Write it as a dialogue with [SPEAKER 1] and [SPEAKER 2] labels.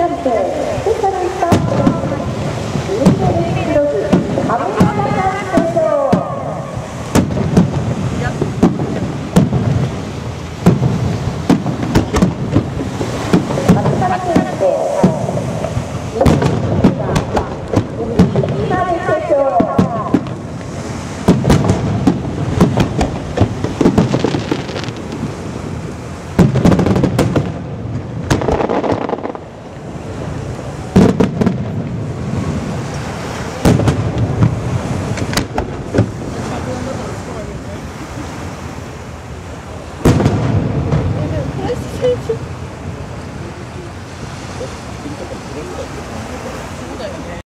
[SPEAKER 1] 番手、スペシャルスタート、ニューデリークロス、アメリカさん登場。松原県